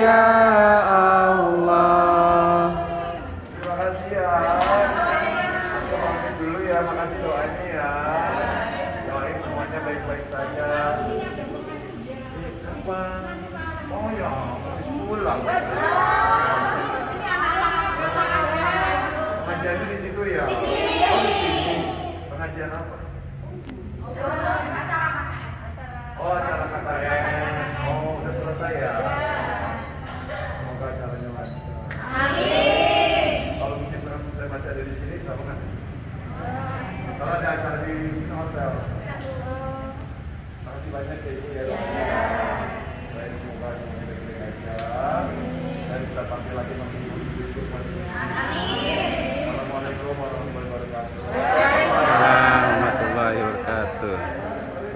ya Allah. Terima kasih ya. Aku pamit dulu ya, makasih doanya ya. Doain semuanya baik-baik saja. Ini kapan? Oh ya, habis pulang. Pengajiannya di situ ya? Oh, di sini. Pengajian apa? Oh, acara KKN. Oh, udah selesai ya? Semoga acaranya lancar. Kalau misalkan saya masih ada di sini, sama kan? Kalau ada acara di sini hotel. Makasih banyak ya Ibu ya. Baik, semoga semuanya baik-baik aja. Saya bisa tampil lagi nanti Ibu semuanya. Assalamualaikum warahmatullahi wabarakatuh.